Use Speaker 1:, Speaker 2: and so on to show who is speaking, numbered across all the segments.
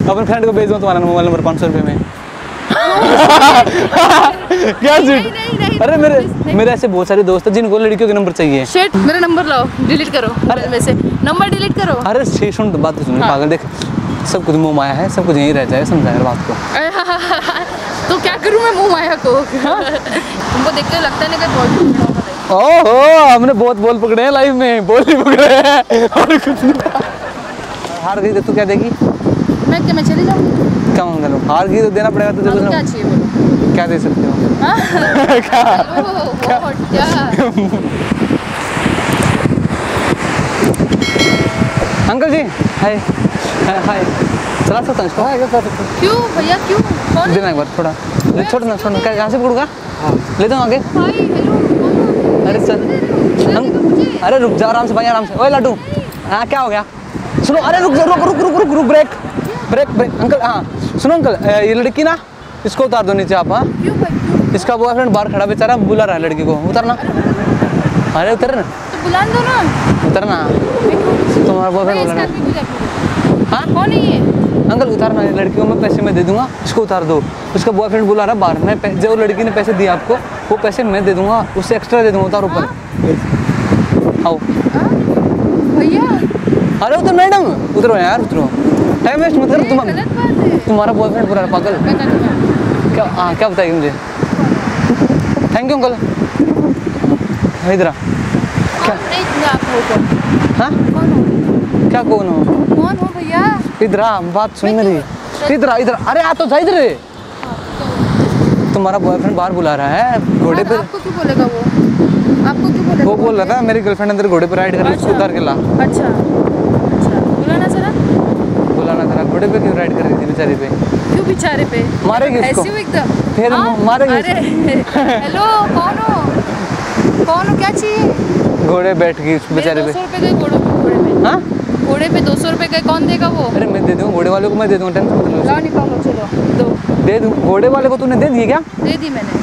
Speaker 1: अपने फ्रेंड को भेज दूँ तुम्हारा मोबाइल नंबर 500 रुपये में। क्या झूठ? अरे मेरे ऐसे बहुत सारे दोस्त हैं जिनको लड़कियों के नंबर चाहिए।
Speaker 2: शिट, मेरा नंबर लाओ, डिलीट करो। अरे वैसे नंबर डिलीट करो।
Speaker 1: अरे सुन तो बात तो सुन। पागल देख, सब कुछ मुँह माया है, सब कुछ यहीं रह जाए, समझा यार बात को।
Speaker 2: तो क्या करूँ मैं मुँह माया को? तुमको देख के लगता नहीं कि बहुत
Speaker 1: ओहो, हमने बहुत बोल पकड़े हैं लाइफ में, बोल ही पकड़े हैं और कुछ नहीं। हार गई तो तू क्या देगी?
Speaker 2: मैं चली जाऊँ?
Speaker 1: क्या मांग लो? हार गई तो देना पड़ेगा तुझे।
Speaker 2: तो क्या चाहिए बोलो?
Speaker 1: क्या दे सकते हो?
Speaker 2: क्या?
Speaker 1: अंकल जी, हाय हाय, चला सकता हूँ इसको?
Speaker 2: क्यों भैया, क्यों? कौन?
Speaker 1: देना एक बार थोड़ा, छोड़ना छोड़ना। क्या यहाँ से पकड़ूंगा? ले दो आगे। अरे चल, अरे रुक जा, आराम से भाई, आराम से। ओए लड्डू, हाँ क्या हो गया? सुनो, अरे रुक रुक रुक रुक रुक रुक, ब्रेक ब्रेक ब्रेक। अंकल हाँ सुनो अंकल, ये लड़की ना, इसको उतार दो नीचे आप। हाँ, इसका बॉयफ्रेंड बाहर खड़ा बेचारा बुला रहा है लड़की को। उतरना। अरे उतर ना,
Speaker 2: तो बुला दो ना।
Speaker 1: उतरना, तुम्हारा बॉयफ्रेंड बुला रहा है। हाँ
Speaker 2: कौन है ये?
Speaker 1: अंकल उतारना, लड़की को मैं पैसे मैं दे दूंगा, इसको उतार दो। उसका बॉयफ्रेंड बुला रहा है बाहर, मैं जो लड़की ने पैसे दिए आपको वो पैसे मैं दे दूंगा, उससे एक्स्ट्रा दे दूंगा। उतारो ऊपर, आओ
Speaker 2: भैया।
Speaker 1: अरे उतर मैडम, उतरो यार, उतरो, टाइम वेस्ट मत करो। तुम्हारा बॉयफ्रेंड बुला रहा पागल। क्या? हाँ क्या बताइए मुझे? Thank you uncle. इधर क्या? हाँ क्या कौन हो?
Speaker 2: कौन हो भैया?
Speaker 1: इधर आ, बात सुन मेरी। इधर आ, इधर। अरे आ तो जा इधर। तुम्हारा बॉयफ्रेंड बाहर बुला रहा है घोड़े पे।
Speaker 2: आपको क्यों बोलेगा वो? आपको क्यों बोलेगा?
Speaker 1: वो बोल रहा था मेरी गर्लफ्रेंड अंदर घोड़े पे राइड कर रही है, उसको उतार के ला।
Speaker 2: अच्छा अच्छा, बुलाना जरा।
Speaker 1: बुलाना जरा। घोड़े पे क्यों राइड कर रही थी बेचारी पे?
Speaker 2: क्यों बेचारे पे?
Speaker 1: मारेगी उसको।
Speaker 2: ऐसे हो एकदम।
Speaker 1: फिर मारेगी।
Speaker 2: अरे हेलो, कौन हो? कौन हो? क्या चाहिए?
Speaker 1: घोड़े बैठ गई उस बेचारे पे।
Speaker 2: 200 रुपए गए घोड़े पे।
Speaker 1: हाँ
Speaker 2: घोड़े पे 200 रुपए गए, कौन देगा वो?
Speaker 1: अरे मैं दे दूँ घोड़े वाले को, मैं दे दूँगा, टेंशन मत लो।
Speaker 2: लाओ निकालो, चलो दो।
Speaker 1: दे दूँ घोड़े वाले को। तूने दे दिए क्या?
Speaker 2: दे दी मैंने।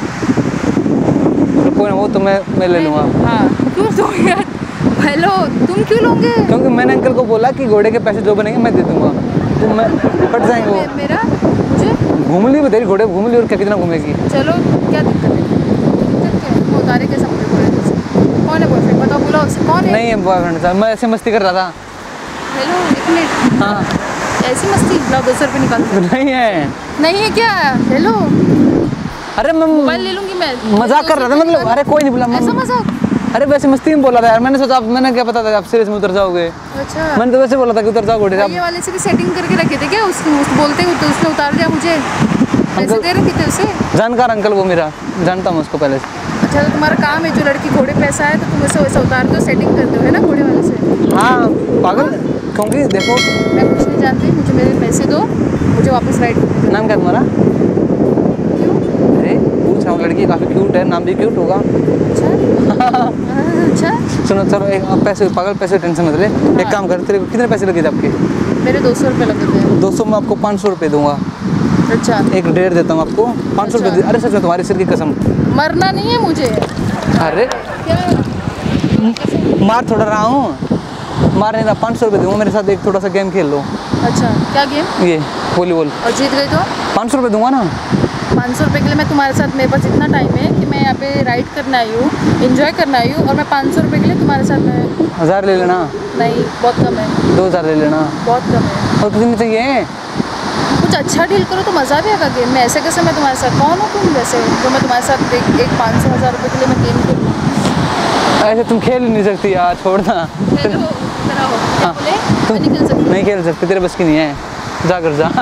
Speaker 1: कोई ना, वो तो मैं ले लूँगा।
Speaker 2: हाँ क्यों दोगे यार? हेलो, तुम क्यों लोगे?
Speaker 1: क्योंकि मैंने अंकल को बोला कि घोड़े के पैसे जो बनेंगे मैं दे दूँगा, तो मैं कट जाएंगे वो।
Speaker 2: मेरा मुझे
Speaker 1: घूम ली तेरी घोड़े, घूम ली और क्या, कितना घूमेगी?
Speaker 2: चलो, क्या दिक्कत है? दिक्कत क्या है? वो उतारे के सब घोड़े से। कौन है बॉयफ्रेंड? बताओ, बुलाओ उसे। कौन है?
Speaker 1: नहीं है बॉयफ्रेंड था, मैं ऐसे मस्ती कर रहा था।
Speaker 2: हेलो, एक मिनट।
Speaker 1: हाँ
Speaker 2: ऐसी मस्ती? लाओ 200 रुपये निकाल दो।
Speaker 1: नहीं है।
Speaker 2: नहीं है क्या? हेलो,
Speaker 1: अरे मैं
Speaker 2: मोबाइल ले लूंगी मैं।
Speaker 1: मजाक कर रहा था, मतलब अरे कोई नहीं बुला।
Speaker 2: ऐसा मजाक?
Speaker 1: अरे वैसे मस्ती में बोला था यार, मैंने सोचा, मैंने क्या पता था आप सीरियस में उतर जाओगे।
Speaker 2: अच्छा,
Speaker 1: मैंने तो वैसे बोला था कि उतर जाओ घोड़े से।
Speaker 2: ये वाले से भी सेटिंग करके रखे थे क्या? उसको बोलते तो उसने उतार दिया मुझे। पैसे दे रखे थे उसे।
Speaker 1: जानकार अंकल वो मेरा, जानता हूँ उसको पहले से।
Speaker 2: अच्छा, तो तुम्हारा काम है, जो लड़की घोड़े पे ऐसा है तो तुम उसे वैसा उतार दो, सेटिंग करते हो, है ना घोड़े वाले से?
Speaker 1: हाँ पागल, क्योंकि देखो
Speaker 2: मैं कुछ नहीं जानती, मुझे मेरे पैसे दो, मुझे वापस राइड कर दो।
Speaker 1: नाम क्या तुम्हारा?
Speaker 2: क्यों?
Speaker 1: अरे पूछ रहा हूँ, लड़की काफ़ी क्यूट है, नाम भी क्यूट होगा।
Speaker 2: अच्छा अच्छा।
Speaker 1: सुनो चलो, एक पैसे पागल, पैसे टेंशन मत ले। एक काम कर, तेरे को कितने पैसे लगे थे आपके?
Speaker 2: मेरे 200 रुपये लगे थे।
Speaker 1: 200 में आपको 500 रुपये दूंगा।
Speaker 2: अच्छा,
Speaker 1: एक 1.5 देता हूँ आपको, 500 रुपये। अरे सच में, तुम्हारी सिर की कसम।
Speaker 2: मरना नहीं है मुझे।
Speaker 1: अरे
Speaker 2: क्या?
Speaker 1: मार थोड़ा रहा हूँ, मार नहीं रहा। 500 रुपये दूंगा, मेरे साथ एक थोड़ा सा गेम खेल लो।
Speaker 2: अच्छा, क्या गेम?
Speaker 1: ये वॉलीबॉल।
Speaker 2: और जीत गई तो?
Speaker 1: 500 रुपये दूंगा ना।
Speaker 2: 500 रुपये के लिए मैं तुम्हारे साथ, मेरे पास इतना टाइम है कि मैं यहाँ पे राइड करना आई हूँ, एंजॉय करना आई हूँ, और मैं 500 रुपये के लिए तुम्हारे साथ मैं
Speaker 1: 1000 ले लेना।
Speaker 2: नहीं, बहुत कम है।
Speaker 1: 2000 ले लेना।
Speaker 2: बहुत कम है।
Speaker 1: और कितने चाहिए?
Speaker 2: कुछ अच्छा डील करो तो मज़ा भी आएगा गेम में। ऐसे कैसे मैं तुम्हारे साथ? कौन हो तुम वैसे जो मैं तुम्हारे साथ एक 500-1000 रुपये के लिए मैं गेम खेलूँ?
Speaker 1: ऐसे तुम खेल ही नहीं सकती यार, छोड़ना।
Speaker 2: हेलो, इधर आओ। क्या
Speaker 1: हाँ,
Speaker 2: बोले? मैं नहीं खेल सकती।
Speaker 1: नहीं खेल सकती, तेरे बस की नहीं है, जा कर जा।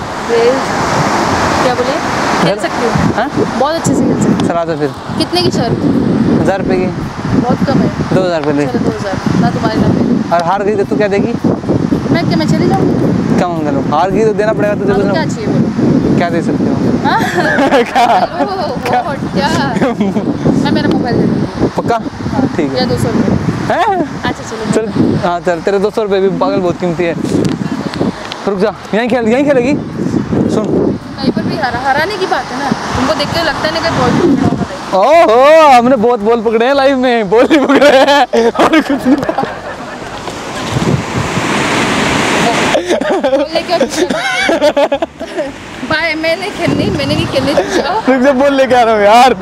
Speaker 2: क्या बोले? खेल सकती हूँ।
Speaker 1: हाँ
Speaker 2: बहुत अच्छे से खेल सकती हूँ।
Speaker 1: चला तो फिर।
Speaker 2: कितने की शर्त?
Speaker 1: 1000 रुपये की।
Speaker 2: बहुत कम है।
Speaker 1: 2000 रुपये ले।
Speaker 2: चलो 2000 ना, तुम्हारी ना मेरी।
Speaker 1: और हार गई तो तू क्या देगी?
Speaker 2: मैं चली जाऊँ?
Speaker 1: क्या मांग लो? हार गई तो देना पड़ेगा तुझे।
Speaker 2: तो क्या चाहिए बोलो?
Speaker 1: क्या दे सकते हो?
Speaker 2: हाँ?
Speaker 1: क्या?
Speaker 2: क्या? मैं मेरा मोबाइल दे दूँगी।
Speaker 1: पक्का? ठीक है।
Speaker 2: या 200 रुपये।
Speaker 1: हैं?
Speaker 2: अच्छा चलो।
Speaker 1: चल हाँ चल, तेरे 200 रुपये भी पागल बहुत कीमती है। रुक जा, यहीं खेलेगी। सुन,
Speaker 2: कहीं पर भी हराने की बात है ना, तुमको देख के लगता है ना कि बहुत।
Speaker 1: ओहो, हमने बहुत बोल पकड़े हैं लाइफ में, बोल ही पकड़े हैं और कुछ नहीं।
Speaker 2: भाई मैं नहीं खेलनी, मैंने नहीं खेलनी।
Speaker 1: रुक जा, बोल लेके आ रहा हूँ यार।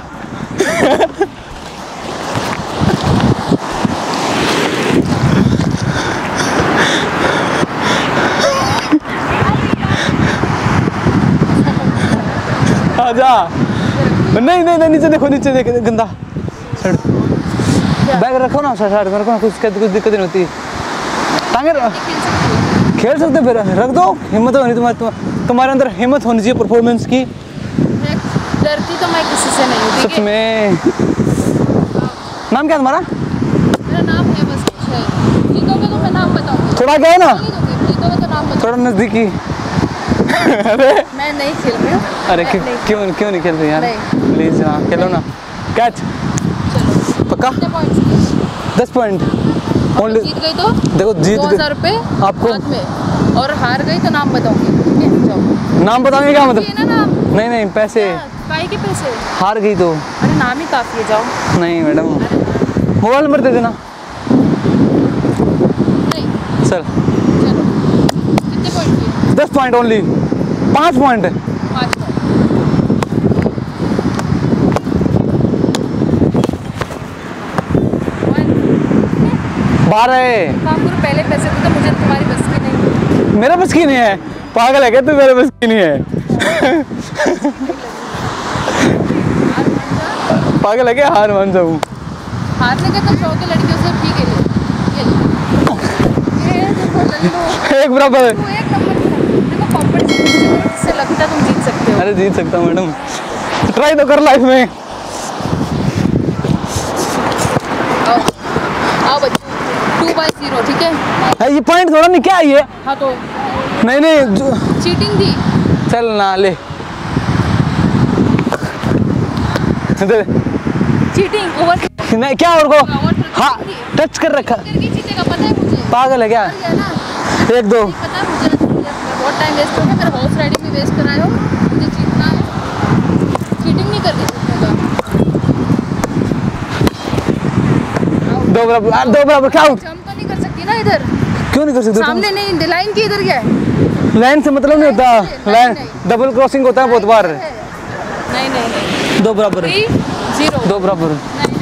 Speaker 1: आजा। नहीं नहीं नहीं, नीचे देखो, नीचे देख, गंदा। बैग रखो ना, साइड में रखो ना, कुछ दिक्कत नहीं होती। टांगे खेल सकते, फिर रख दो। हिम्मत होनी तुम्हारे अंदर, हिम्मत होनी चाहिए परफॉर्मेंस की।
Speaker 2: डरती तो मैं किसी से नहीं हूँ।
Speaker 1: सच में। नाम क्या है तुम्हारा?
Speaker 2: मेरा नाम है बस कुछ है। जीतोगे तो मैं नाम बताऊंगी।
Speaker 1: थोड़ा क्या है ना,
Speaker 2: जीतोगे तो नाम बताऊंगी।
Speaker 1: थोड़ा नजदीकी। अरे
Speaker 2: मैं नहीं खेल रही हूँ।
Speaker 1: अरे क्यों नहीं खेल रही यार? प्लीज हाँ खेलो ना। कैच पक्का? 10 पॉइंट।
Speaker 2: जीत गई तो
Speaker 1: देखो, जीत
Speaker 2: 2000 रुपये
Speaker 1: आपको
Speaker 2: हाथ में, और हार गई तो नाम बताऊंगी। ठीक है, जाओ।
Speaker 1: नाम बताओगे क्या मतलब?
Speaker 2: ये ना नाम।
Speaker 1: नहीं पैसे।
Speaker 2: काहे के पैसे?
Speaker 1: हार गई तो।
Speaker 2: अरे नाम ही काफी है, जाओ।
Speaker 1: नहीं मैडम, मोबाइल नंबर दे देना।
Speaker 2: नहीं
Speaker 1: सर
Speaker 2: चलो, कितने पॉइंट किए?
Speaker 1: 10 पॉइंट ओनली। 5 पॉइंट।
Speaker 2: 5 पॉइंट।
Speaker 1: 12।
Speaker 2: काम करो, पहले पैसे दो तो मुझे, तुम्हारी बस की नहीं।
Speaker 1: मेरा बस की नहीं है, पागल है क्या तू? मेरा बस की नहीं है। पागल है क्या? हार मान जाऊँ?
Speaker 2: हारने का तो शौक है लड़कियों से, ठीक है। ये देखो लल्लू,
Speaker 1: एक बराबर।
Speaker 2: तू एक नंबर की है। देखो कॉम्पिटिशन से लगता है तुम जीत सकते हो।
Speaker 1: अरे जीत सकता हूँ मैडम, ट्राई तो कर लाइफ में।
Speaker 2: आओ बच्चों, 2/0, ठीक है।
Speaker 1: ये पॉइंट थोड़ा नहीं क्या है ये?
Speaker 2: हाँ तो
Speaker 1: नहीं
Speaker 2: चीटिंग थी।
Speaker 1: चल ना ले दे।
Speaker 2: चीटिंग ओवर
Speaker 1: नहीं क्या और को? हाँ टच कर रखा।
Speaker 2: करके जीतेगा, पता है मुझे।
Speaker 1: पागल है क्या?
Speaker 2: हार गया ना,
Speaker 1: 1-2।
Speaker 2: पता है मुझे। बहुत टाइम वेस्ट हो गया, मेरा हॉर्स राइडिंग भी वेस्ट कराए हो। मुझे जीतना है, चीटिंग नहीं करनी जीतने
Speaker 1: दो बराबर क्या?
Speaker 2: जंप तो नहीं कर सकती ना इधर?
Speaker 1: क्यों नहीं कर सकते?
Speaker 2: सामने नहीं, लाइन की इधर क्या है?
Speaker 1: लाइन से मतलब नहीं होता, लाइन डबल क्रॉसिंग होता है बहुत बार।
Speaker 2: नहीं
Speaker 1: 2 बराबर।
Speaker 2: 3-0।
Speaker 1: 2 बराबर।
Speaker 2: नहीं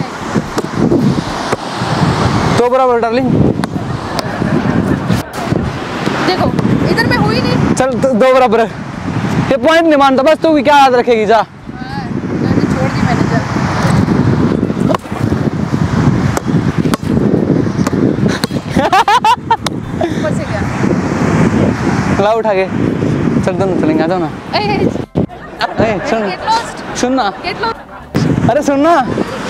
Speaker 1: 2 बराबर डार्लिंग।
Speaker 2: देखो इधर मैं हुई नहीं।
Speaker 1: चल 2 बराबर। ये पॉइंट नहीं मानता, बस तू भी क्या याद रखेगी जा।
Speaker 2: छोड़ दी मैंने, जा। ऊपर से क्या?
Speaker 1: ला उठा के चल, दोनों चलेंगे, आ जाओ ना। सुन
Speaker 2: Get lost.
Speaker 1: सुन ना,
Speaker 2: Get lost.
Speaker 1: अरे सुन ना।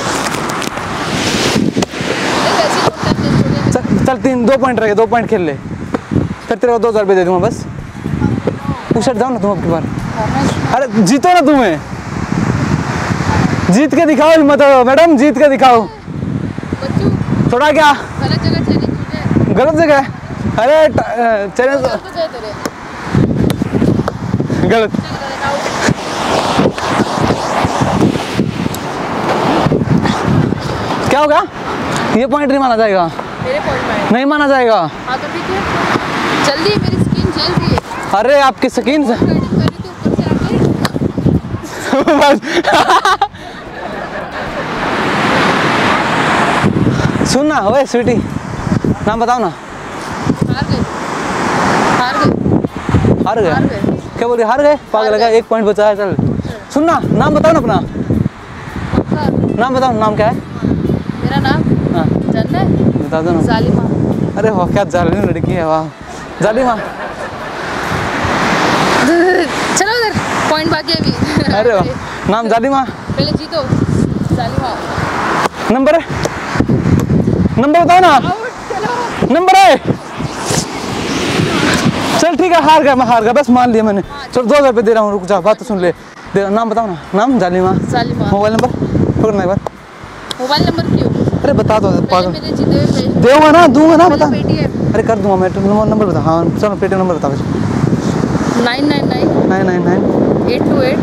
Speaker 2: ऐसे ही होता है, छोड़ दे।
Speaker 1: चल 2 पॉइंट रह गए, 2 पॉइंट खेल ले, फिर तेरे को 2000 रुपये दे दूंगा बस। उछट जाओ ना तुम अब की बार। अरे जीतो ना तुम्हें, जीत के दिखाओ हिम्मत। मैडम जीत के दिखाओ
Speaker 2: बच्चू,
Speaker 1: थोड़ा। क्या
Speaker 2: गलत जगह चली तुझे।
Speaker 1: गलत जगह है? अरे चैलेंज
Speaker 2: तो जाए तेरे।
Speaker 1: गलत।
Speaker 2: चल गलत, आउट।
Speaker 1: क्या होगा? ये पॉइंट नहीं माना जाएगा।
Speaker 2: मेरे पॉइंट में
Speaker 1: नहीं माना जाएगा।
Speaker 2: हाँ तो ठीक है, जल्दी, मेरी स्किन जल रही है।
Speaker 1: अरे आपकी स्किन से
Speaker 2: राइडिंग कर रही थी ऊपर से आके।
Speaker 1: सुन ना, ओए स्वीटी, नाम बताओ ना।
Speaker 2: हार गए, हार गए,
Speaker 1: हार गए?
Speaker 2: हार गए।
Speaker 1: क्या बोल रहे? हार गए? पागल लगा, 1 पॉइंट बचा है। चल सुन ना, नाम बताओ ना अपना।
Speaker 2: पक्का?
Speaker 1: नाम बताओ, नाम क्या है?
Speaker 2: मेरा नाम
Speaker 1: हाँ
Speaker 2: जानना है?
Speaker 1: बता दो ना।
Speaker 2: जालिमा।
Speaker 1: अरे वाह, क्या जालिम लड़की है, वाह जालिमा।
Speaker 2: चलो उधर, पॉइंट बाकी है अभी।
Speaker 1: अरे वाह, नाम जालिमा।
Speaker 2: पहले जीतो, जालिमा।
Speaker 1: नंबर बताओ ना।
Speaker 2: आउट, चलो।
Speaker 1: नंबर है। चल ठीक है, हार गया, मैं हार गया, बस मान लिया मैंने। चल 2000 रुपये दे रहा हूँ, रुक जा, बात तो सुन ले। नाम बताओ ना। नाम जालिमा।
Speaker 2: जालिमा।
Speaker 1: मोबाइल नंबर पकड़ना एक बार।
Speaker 2: मोबाइल नंबर क्यों?
Speaker 1: अरे बता दो पागल।
Speaker 2: मेरे जीते हुए पैसे
Speaker 1: दूंगा ना बता।
Speaker 2: पेटीएम
Speaker 1: अरे कर दूंगा मैं, नंबर बता। हाँ चलो, पेटीएम नंबर बता।
Speaker 2: 999
Speaker 1: 999
Speaker 2: 828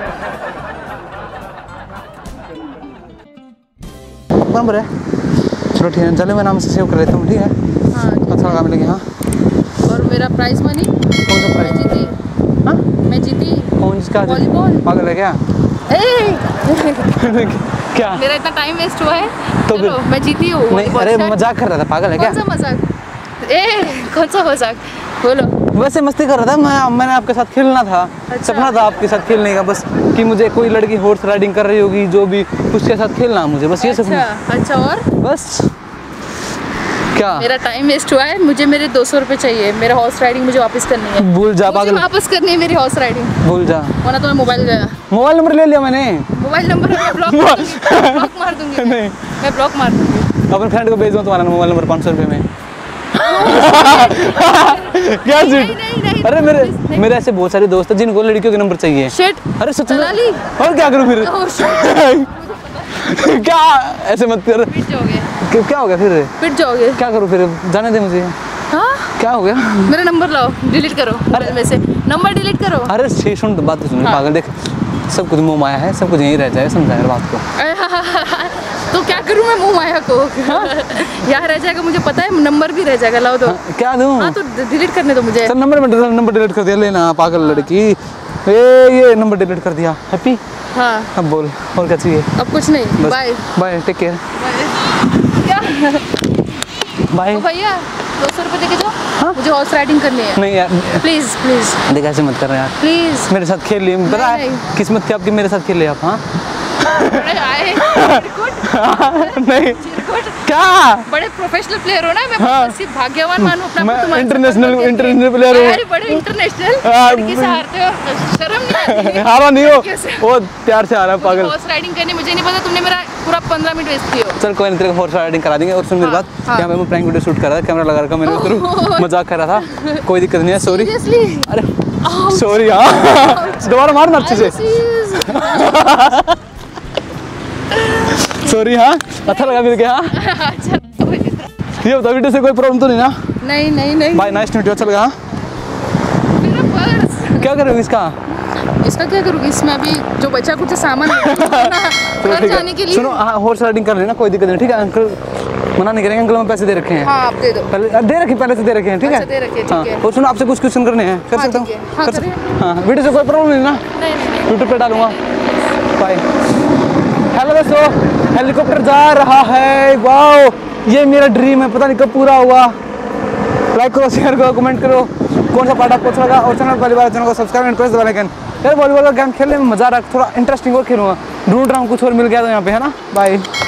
Speaker 1: नंबर है। चलो ठीक है, चलो मैं नाम से सेव कर लेता हूँ, ठीक है?
Speaker 2: हाँ।
Speaker 1: अच्छा लगा मिलेंगे। हाँ
Speaker 2: और मेरा प्राइस मनी
Speaker 1: कौन सा
Speaker 2: मैं
Speaker 1: प्राइस?
Speaker 2: जीती
Speaker 1: जिसका
Speaker 2: वॉलीबॉल।
Speaker 1: पागल है क्या? क्या
Speaker 2: मेरा इतना टाइम वेस्ट हुआ है।
Speaker 1: तो
Speaker 2: चलो मैं जीती हूँ।
Speaker 1: नहीं, अरे मजाक कर रहा था, पागल है क्या?
Speaker 2: कौन सा मजाक? कौन सा मजाक? बोलो।
Speaker 1: वैसे मस्ती कर रहा था मैंने आपके साथ खेलना था।
Speaker 2: अच्छा।
Speaker 1: सपना था आपके साथ खेलने का, बस कि मुझे कोई लड़की हॉर्स राइडिंग कर रही होगी जो भी, उसके साथ खेलना मुझे, बस ये सपना।
Speaker 2: अच्छा और
Speaker 1: बस क्या?
Speaker 2: मेरा टाइम वेस्ट हुआ है। मुझे मेरे 200 रुपये चाहिए। मेरा हॉर्स राइडिंग मुझे वापस करनी है।
Speaker 1: भूल जा
Speaker 2: मुझे
Speaker 1: पागल,
Speaker 2: वापस करनी है मेरी हॉर्स राइडिंग,
Speaker 1: भूल जा।
Speaker 2: वरना तो मैं मोबाइल गया।
Speaker 1: मोबाइल नंबर ले लिया मैंने।
Speaker 2: मोबाइल नंबर मैं ब्लॉक मार दूंगी।
Speaker 1: नहीं,
Speaker 2: मैं ब्लॉक मार दूंगी।
Speaker 1: अपने फ्रेंड को भेज दो तुम्हारा मोबाइल नंबर 500 रुपये में। क्या
Speaker 2: नहीं,
Speaker 1: अरे मेरे ऐसे बहुत सारे दोस्त हैं जिनको लड़कियों के नंबर चाहिए।
Speaker 2: शिट।
Speaker 1: अरे सच
Speaker 2: चला ली।
Speaker 1: और क्या करूँ फिर?
Speaker 2: Oh shit.
Speaker 1: क्या ऐसे मत कर।
Speaker 2: पिट जाओगे।
Speaker 1: क्या हो गया फिर?
Speaker 2: पिट जाओगे।
Speaker 1: क्या करूँ फिर? जाने दे मुझे।
Speaker 2: हाँ
Speaker 1: क्या हो गया?
Speaker 2: मेरा नंबर लाओ, डिलीट करो मोबाइल में से, नंबर डिलीट करो।
Speaker 1: अरे सुन बात तो सुन।
Speaker 2: हाँ।
Speaker 1: पागल देख, सब कुछ मुँह माया है, सब कुछ यहीं रह जाए, समझा यार बात को।
Speaker 2: तो क्या करूँ मैं मुंह माया को? यहाँ रह जाएगा, मुझे पता है, नंबर भी रह जाएगा। लाओ दो।
Speaker 1: क्या दूँ?
Speaker 2: हाँ तो डिलीट करने दो मुझे।
Speaker 1: सर नंबर डिलीट कर दिया, लेना पागल लड़की। ये नंबर डिलीट कर दिया। हैप्पी?
Speaker 2: हाँ
Speaker 1: अब बोल और क्या चाहिए?
Speaker 2: अब कुछ नहीं। Bye
Speaker 1: bye, take care.
Speaker 2: क्या?
Speaker 1: बाय।
Speaker 2: भैया 200 रुपये देके जाओ।
Speaker 1: हाँ?
Speaker 2: मुझे हॉर्स राइडिंग करनी है।
Speaker 1: नहीं यार,
Speaker 2: प्लीज प्लीज
Speaker 1: देख ऐसे मत कर यार,
Speaker 2: प्लीज।
Speaker 1: मेरे साथ खेल लिए, पता है
Speaker 2: नहीं।
Speaker 1: किस्मत थी आपकी, मेरे साथ खेले आप। हाँ
Speaker 2: बड़े आए चिरकुट।
Speaker 1: नहीं
Speaker 2: चिरकुट।
Speaker 1: क्या?
Speaker 2: बड़े प्रोफेशनल प्लेयर हो ना। मैं
Speaker 1: हाँ।
Speaker 2: सिर्फ भाग्यवान मानूं अपना
Speaker 1: मैं
Speaker 2: तुम्हारे साथ
Speaker 1: इंटरनेशनल
Speaker 2: खेल के।
Speaker 1: इंटरनेशनल प्लेयर हूँ।
Speaker 2: अरे बड़े इंटरनेशनल
Speaker 1: हाँ,
Speaker 2: लड़की से हारते हो, शर्म नहीं आती?
Speaker 1: हारा नहीं हो,
Speaker 2: कैसे?
Speaker 1: वो प्यार से हारा है पागल।
Speaker 2: हॉर्स राइडिंग करनी मुझे नहीं पता, तुमने मेरा पूरा 15 मिनट वेस्ट किया।
Speaker 1: चल कोई नहीं, तेरे को हॉर्स राइडिंग करा देंगे। और सुन मेरी
Speaker 2: हाँ,
Speaker 1: बात,
Speaker 2: हाँ।
Speaker 1: यहाँ पे मैं प्रैंक वीडियो शूट कर रहा था, कैमरा लगा रखा मैंने, उधर मजाक कर रहा था, कोई दिक्कत नहीं है। सॉरी।
Speaker 2: सीरियसली?
Speaker 1: अरे सॉरी। हाँ दोबारा मारना अच्छे से। सॉरी। हाँ अच्छा लगा मिल गया। हाँ ये बता, वीडियो से कोई प्रॉब्लम तो नहीं ना?
Speaker 2: नहीं नहीं नहीं।
Speaker 1: Bye, nice to meet you. अच्छा लगा। हाँ
Speaker 2: मेरा पर्स।
Speaker 1: क्या करोगे इसका?
Speaker 2: इसका क्या करूँगी? इसमें अभी जो बचा कुछ सामान घर जाने के लिए।
Speaker 1: सुनो, हाँ हॉर्स राइडिंग कर लेना, कोई दिक्कत नहीं, ठीक है? अंकल मना नहीं करेंगे, अंकल में पैसे दे रखे हैं।
Speaker 2: हाँ आप दे दो।
Speaker 1: पहले दे रखे, पहले से दे रखे हैं, ठीक है?
Speaker 2: अच्छा, दे रखे, ठीक
Speaker 1: हाँ।
Speaker 2: है।
Speaker 1: और सुनो, आपसे कुछ क्वेश्चन करने हैं, कर सकता हूँ?
Speaker 2: ठीक है। हाँ,
Speaker 1: कर
Speaker 2: करिए।
Speaker 1: हाँ वीडियो से कोई प्रॉब्लम नहीं ना?
Speaker 2: नहीं
Speaker 1: यूट्यूब पे डालूंगा। बाय। हेलो दोस्तों, हेलीकॉप्टर जा रहा है। वाओ, ये मेरा ड्रीम है, पता नहीं कब पूरा हुआ। लाइक करो, शेयर करो, कमेंट करो कौन सा पार्ट आपको अच्छा लगा, और चैनल पहली बार चैनल को subscribe and press the bell icon. यार वॉलीबॉल का गेम खेलने में मज़ा आ रहा है, थोड़ा इंटरेस्टिंग और खेलूंगा, ढूंढ रहा हूँ कुछ और मिल गया तो यहाँ पे, है ना? बाय।